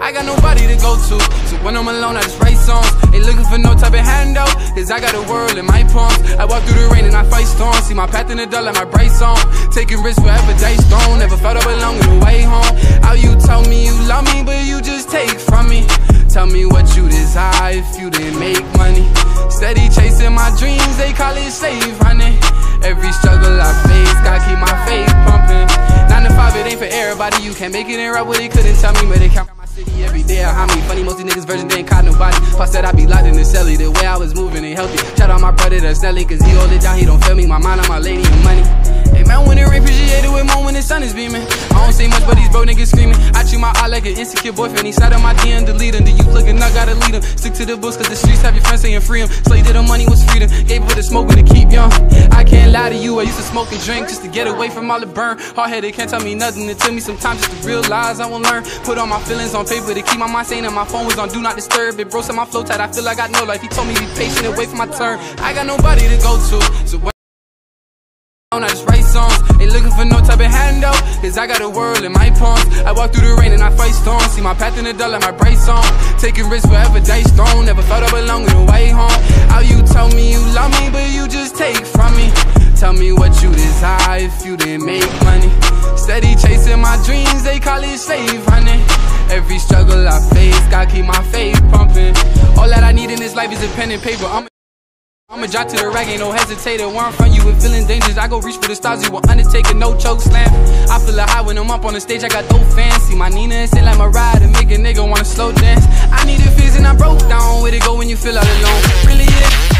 I got nobody to go to, so when I'm alone I just write songs. Ain't looking for no type of handout, cause I got the world in my palms. I walk through the rain and I fight storms. See my path in the dark like my bright song. Taking risks forever, dice thrown. Never felt I belong in the way home. How you tell me you love me, but you just take from me. Tell me what you desire if you didn't make money. Steady chasing my dreams, they call it slave running. Every struggle I face, gotta keep my faith pumping. 9 to 5, it ain't for everybody. You can't make it in right where they couldn't tell me, but they count my city every day. How me funny, most of these niggas version, they ain't caught nobody. Plus said I be locked in the celly, the way I was moving ain't healthy. Shout out my brother that's Nelly, cause he hold it down, he don't feel me. My mind on my lady and money. Hey man, when it rain, appreciate it with more when the sun is beaming. I don't say much, but these bro niggas screaming. I treat my eye like an insecure boyfriend. He sat on my DM, delete him. The youth looking up, gotta lead him. Stick to the books, cause the streets have your friends saying free him. Slave to the money was freedom, gave it for the smoking to keep young. I can't lie to you, I used to smoke and drink just to get away from all the burn. Hard-headed, can't tell me nothing. It took me some time just to realize I won't learn. Put all my feelings on paper to keep my mind sane, and my phone was on do not disturb. It broke, set my flow tight, I feel like I know life. He told me be patient and wait for my turn. I got nobody to go to, so I just write songs, ain't looking for no type of handout, cause I got the world in my palms. I walk through the rain and I fight storms. See my path in the dark like my bright song. Taking risks forever, dice thrown. Never felt I belong in the way home. How you tell me you love me, but you just take from me. Tell me what you desire if you didn't make money. Steady chasing my dreams, they call it slave running. Every struggle I face, gotta keep my faith pumping. All that I need in this life is a pen and paper. I'ma drop to the rack, ain't no hesitator. Where I'm from, you with feeling dangerous. I go reach for the stars, you will undertaker, no choke slam. I feel a high when I'm up on the stage, I got dope fans. See my Nina and sit like my ride and make a nigga wanna slow dance. I need a fix and I broke down. Where to go when you feel all alone? Really, yeah.